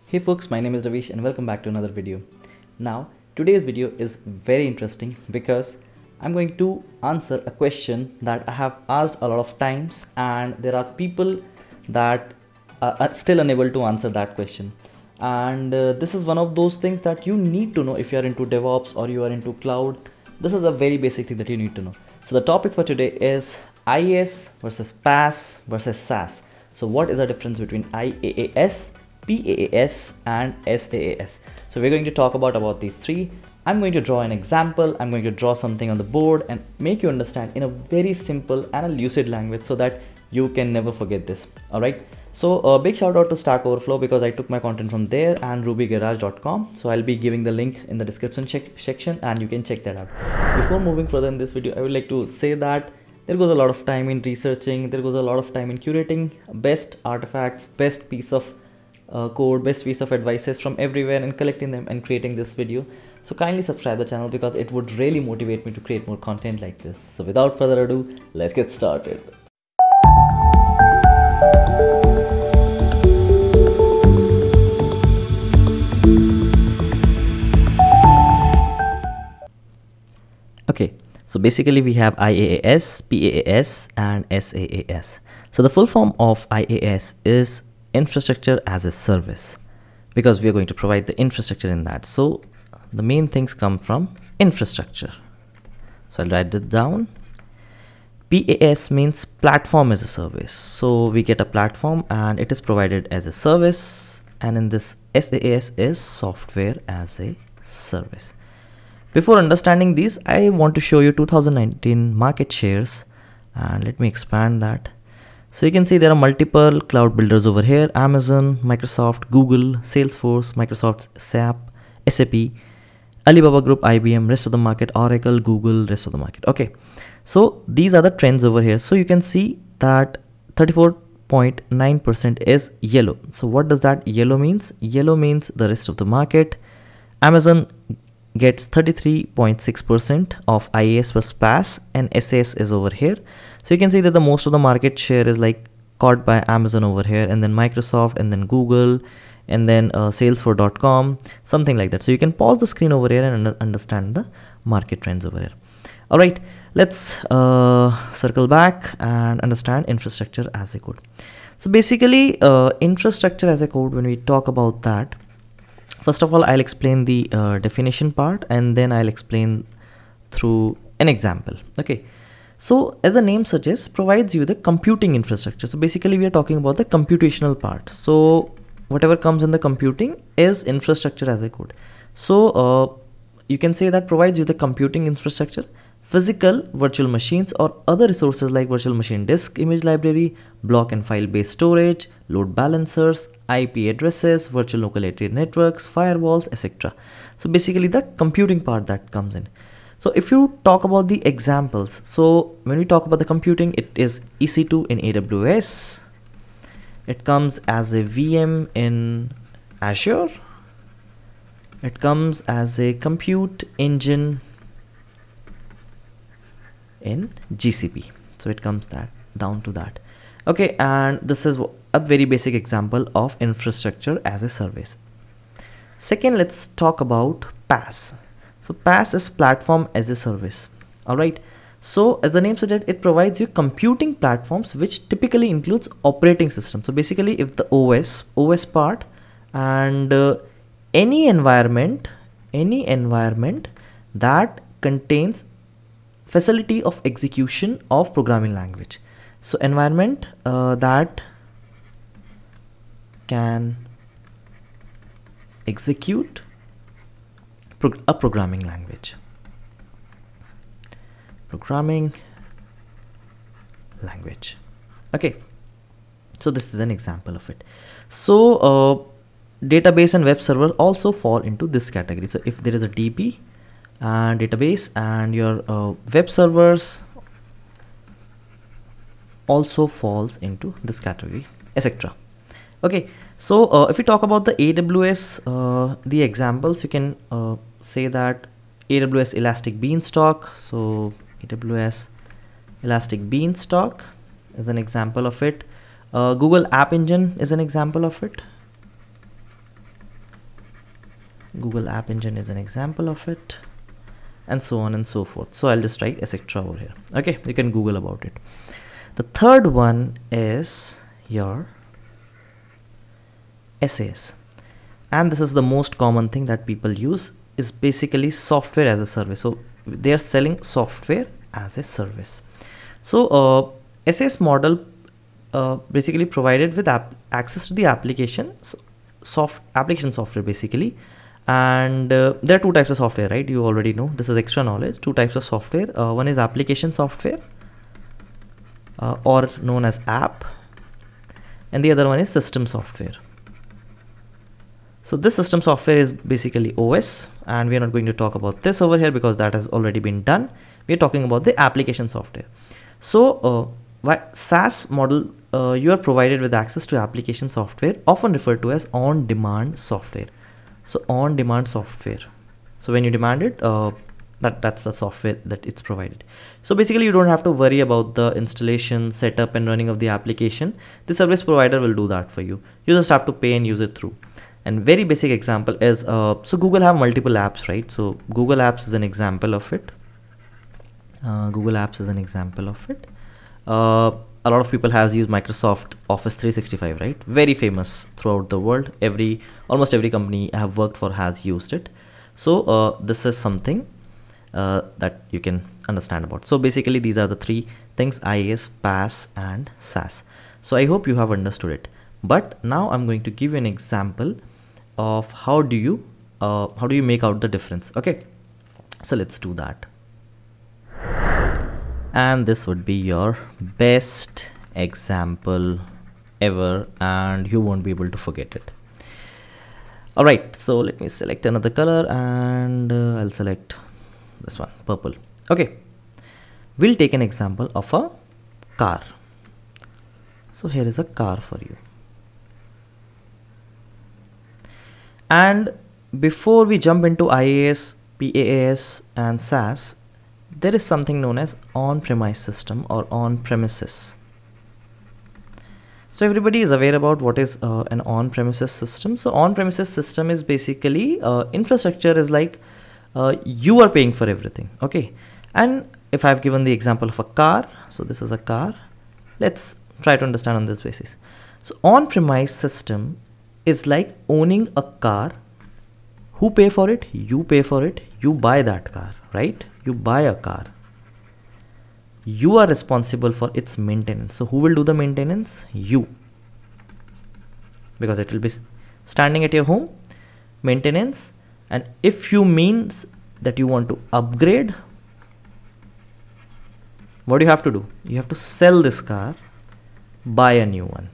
Hey folks, my name is Ravish and welcome back to another video. Now, today's video is very interesting because I'm going to answer a question that I have asked a lot of times, and there are people that are still unable to answer that question. And this is one of those things that you need to know if you are into DevOps or you are into cloud. This is a very basic thing that you need to know. So the topic for today is IaaS versus PaaS versus SaaS. So what is the difference between IaaS, PaaS and SaaS? So we're going to talk about these three. I'm going to draw an example. I'm going to draw something on the board and make you understand in a very simple and a lucid language so that you can never forget this. All right. So a big shout out to Stack Overflow because I took my content from there, and rubygarage.com. So I'll be giving the link in the description section and you can check that out. Before moving further in this video, I would like to say that there goes a lot of time in researching, there goes a lot of time in curating best artifacts, best piece of code, best piece of advices from everywhere and collecting them and creating this video. So kindly subscribe the channel because it would really motivate me to create more content like this. So without further ado, let's get started. Okay, so basically we have IaaS, PaaS and SaaS. So the full form of IaaS is infrastructure as a service, because we are going to provide the infrastructure in that. So the main things come from infrastructure. So I'll write it down. PaaS means platform as a service. So we get a platform and it is provided as a service, and in this SaaS is software as a service. Before understanding these, I want to show you 2019 market shares, and let me expand that. So you can see there are multiple cloud builders over here: Amazon, Microsoft, Google, Salesforce, Microsoft's SAP, Alibaba Group, IBM, rest of the market, Oracle, Google, rest of the market. Okay, so these are the trends over here. So you can see that 34.9% is yellow. So what does that yellow means? Yellow means the rest of the market. Amazon gets 33.6% of IaaS plus PaaS, and SaaS is over here. So you can see that the most of the market share is like caught by Amazon over here, and then Microsoft, and then Google, and then Salesforce.com, something like that. So you can pause the screen over here and understand the market trends over here. All right, let's circle back and understand infrastructure as a code. So basically infrastructure as a code, when we talk about that, first of all, I'll explain the definition part, and then I'll explain through an example. Okay, so as the name suggests, provides you the computing infrastructure. So basically we are talking about the computational part. So whatever comes in the computing is infrastructure as a code. So you can say that provides you the computing infrastructure, physical virtual machines or other resources like virtual machine disk, image library, block and file based storage, load balancers, IP addresses, virtual local area networks, firewalls, etc. So basically the computing part that comes in. So if you talk about the examples, so when we talk about the computing, it is EC2 in AWS. It comes as a VM in Azure. It comes as a compute engine in GCP. So it comes down to that. Okay, and this is a very basic example of infrastructure as a service. Second, let's talk about PaaS. So PaaS is platform as a service. All right. So as the name suggests, it provides you computing platforms, which typically includes operating system. So basically, if the OS part and any environment that contains facility of execution of programming language. So environment that can execute a programming language. Okay, so this is an example of it. So database and web server also fall into this category. So if there is a DB and database and your web servers also falls into this category, etc. Okay, so if we talk about the AWS, the examples, you can say that AWS Elastic Beanstalk. So AWS Elastic Beanstalk is an example of it. Google App Engine is an example of it. Google App Engine is an example of it, and so on and so forth. So I'll just write etc over here. Okay, you can Google about it. The third one is your SaaS, and this is the most common thing that people use, is basically software as a service. So they are selling software as a service. So SaaS model basically provided with access to the application software basically. And there are two types of software, right? You already know, this is extra knowledge. Two types of software. One is application software, or known as app, and the other one is system software. So this system software is basically OS, and we are not going to talk about this over here because that has already been done. We are talking about the application software. So SaaS model, you are provided with access to application software, often referred to as on-demand software. So on-demand software. So when you demand it, that's the software that it's provided. So basically you don't have to worry about the installation, setup and running of the application. The service provider will do that for you. You just have to pay and use it through. And very basic example is, so Google have multiple apps, right? So Google Apps is an example of it. Google Apps is an example of it. A lot of people have used Microsoft Office 365, right? Very famous throughout the world. Almost every company I have worked for has used it. So this is something that you can understand about. So basically these are the three things: IaaS, PaaS and SaaS. So I hope you have understood it. But now I'm going to give you an example of how do you make out the difference. Okay, so let's do that. And this would be your best example ever, and you won't be able to forget it. All right, so let me select another color, and I'll select this one, purple. Okay, we'll take an example of a car. So here is a car for you. And before we jump into IaaS, PaaS and SaaS, there is something known as on-premise system or on-premises. So everybody is aware about what is an on-premises system. So on-premises system is basically infrastructure is like you are paying for everything. Okay, and if I've given the example of a car, so this is a car. Let's try to understand on this basis. So on-premise system is like owning a car. Who pay for it? You pay for it. You buy that car, right? You buy a car. You are responsible for its maintenance. So who will do the maintenance? You. Because it will be standing at your home, maintenance. And if you means that you want to upgrade, what do you have to do? You have to sell this car, buy a new one.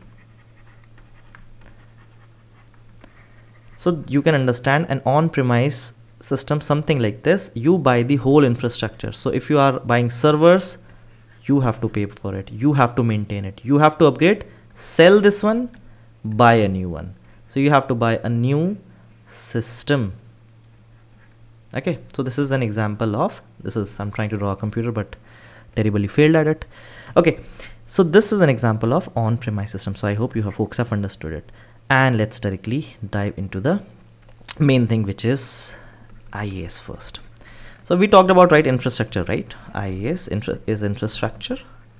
So you can understand an on-premise system, something like this. You buy the whole infrastructure. So if you are buying servers, you have to pay for it. You have to maintain it. You have to upgrade, sell this one, buy a new one. So you have to buy a new system. Okay, so this is an example of, I'm trying to draw a computer but terribly failed at it. Okay, so this is an example of on-premise system. So I hope you folks have understood it. And let's directly dive into the main thing, which is IaaS first. So we talked about, right, infrastructure, right? IaaS is infrastructure.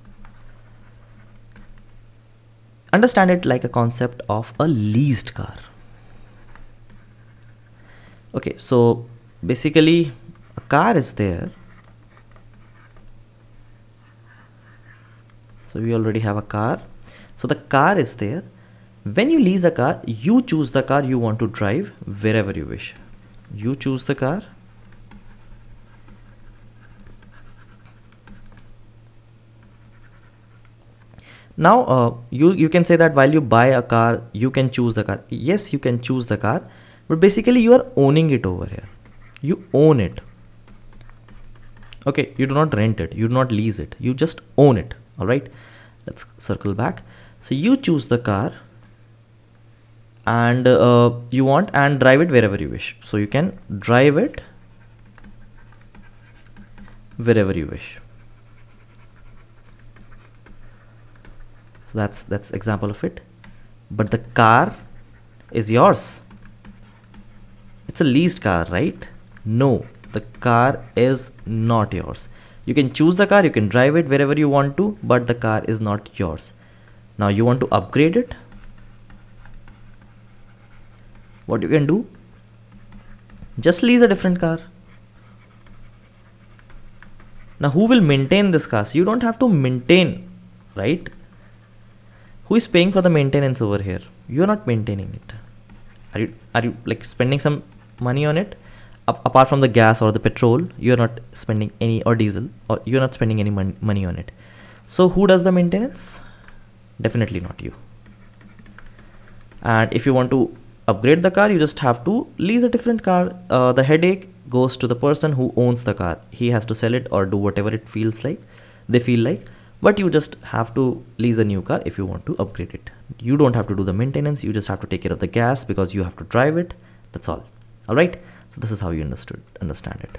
Understand it like a concept of a leased car. Okay, so basically a car is there. So we already have a car. So the car is there. When you lease a car, you choose the car you want to drive wherever you wish. You choose the car. Now you can say that while you buy a car, you can choose the car. Yes, you can choose the car, but basically you are owning it over here. You own it. Okay, you do not rent it, you do not lease it, you just own it. All right, let's circle back. So you choose the car, and you want and drive it wherever you wish. So you can drive it wherever you wish. So that's example of it. But the car is yours. it's a leased car, right? No, the car is not yours. You can choose the car, you can drive it wherever you want to, but the car is not yours. Now you want to upgrade it. What you can do? Just lease a different car. Now who will maintain this car? So you don't have to maintain, right? Who is paying for the maintenance over here? You're not maintaining it. Are you like spending some money on it? Apart from the gas or the petrol, you're not spending any, or diesel, or you're not spending any money on it. So who does the maintenance? Definitely not you. And if you want to upgrade the car, you just have to lease a different car. The headache goes to the person who owns the car. He has to sell it or do whatever it feels like, they feel like, but you just have to lease a new car if you want to upgrade it. You don't have to do the maintenance. You just have to take care of the gas because you have to drive it. That's all. All right. So this is how you understand it.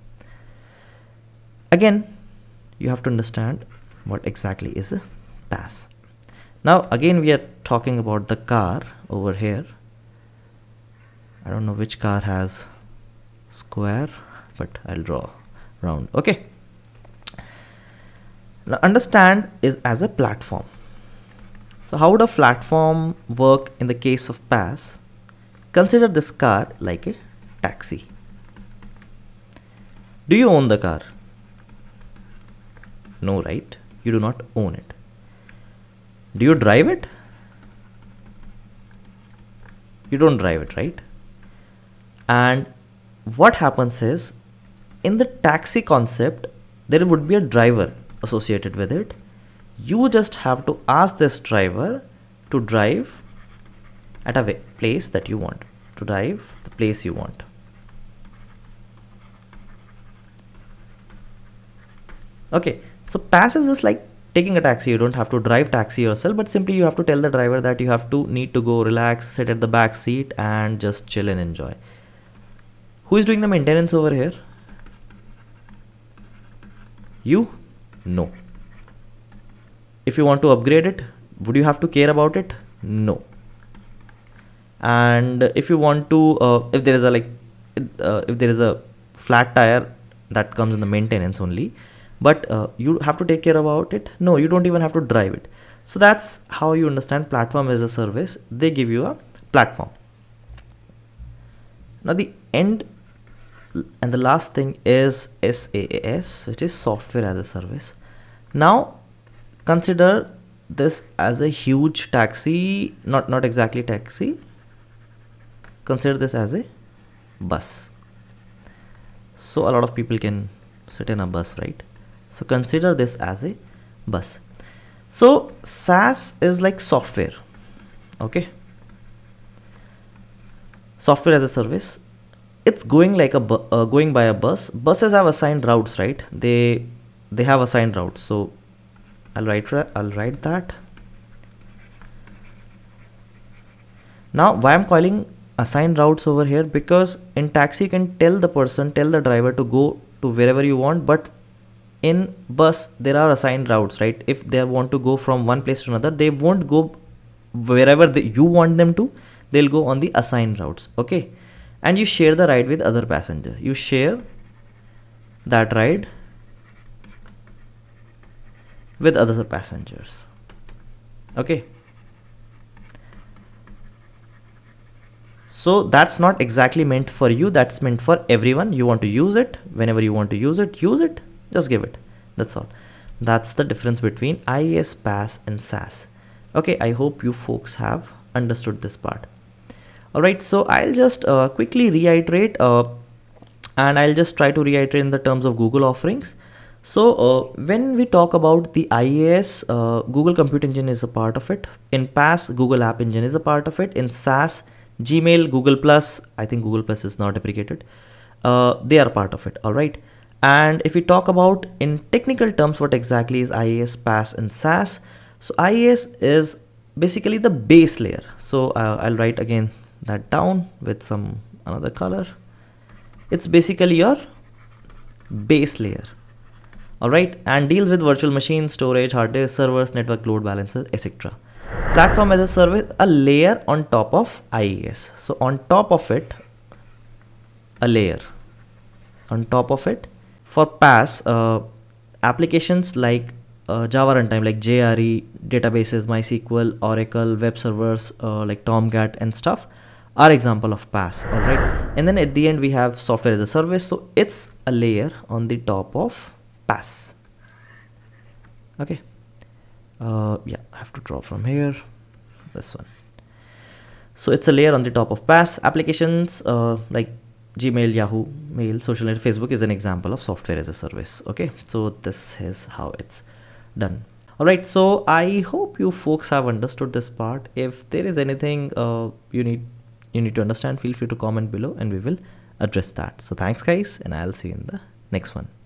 Again, you have to understand what exactly is a PaaS. Now, again, we are talking about the car over here. I don't know which car has square, but I'll draw round. Okay. Now understand is as a platform. So how would a platform work in the case of PaaS? Consider this car like a taxi. Do you own the car? No, right? You do not own it. Do you drive it? You don't drive it, right? And what happens is, in the taxi concept, there would be a driver associated with it. You just have to ask this driver to drive at a place that you want, to drive the place you want. Okay, so PaaS is just like taking a taxi. You don't have to drive taxi yourself, but simply you have to tell the driver that you have to need to go relax, sit at the back seat and just chill and enjoy. Who is doing the maintenance over here? You? No. If you want to upgrade it, would you have to care about it? No. And if you want to, if there is a flat tire, that comes in the maintenance only, but you have to take care about it. No, you don't even have to drive it. So that's how you understand platform as a service. They give you a platform. Now the end and the last thing is SaaS, which is software as a service. Now consider this as a huge taxi, not exactly taxi. Consider this as a bus. So a lot of people can sit in a bus, right? So consider this as a bus. So SaaS is like software. Okay. Software as a service. It's going like a going by a bus. Buses have assigned routes, right? They have assigned routes. So I'll write that. Now why I'm calling assigned routes over here? Because in taxi you can tell the driver to go to wherever you want, but in bus there are assigned routes, right? If they want to go from one place to another, they won't go wherever you want them to. They'll go on the assigned routes. Okay. And you share the ride with other passenger. You share that ride with other passengers. Okay. So that's not exactly meant for you. That's meant for everyone. You want to use it. Whenever you want to use it, just give it. That's all. That's the difference between IaaS, PaaS and SaaS. Okay. I hope you folks have understood this part. Alright, so I'll just quickly reiterate and I'll just try to reiterate in the terms of Google offerings. So when we talk about the IaaS, Google Compute Engine is a part of it. In PaaS, Google App Engine is a part of it. In SaaS, Gmail, Google Plus, I think Google Plus is not deprecated. They are part of it. Alright. And if we talk about in technical terms, what exactly is IaaS, PaaS and SaaS? So IaaS is basically the base layer. So I'll write again that down with some another color. It's basically your base layer. All right, and deals with virtual machines, storage, hard disk, servers, network load balancers, etc. Platform as a service, a layer on top of IaaS. So on top of it, a layer on top of it. For PaaS, applications like Java runtime like JRE, databases, MySQL, Oracle, web servers like Tomcat and stuff are example of PaaS. All right, and then at the end we have software as a service, so it's a layer on the top of PaaS. Okay, yeah, I have to draw from here, this one. So it's a layer on the top of PaaS. Applications like Gmail, Yahoo, Mail, social network, Facebook is an example of software as a service. Okay, so this is how it's done. All right, so I hope you folks have understood this part. If there is anything you need to understand, feel free to comment below and we will address that. So thanks guys, and I'll see you in the next one.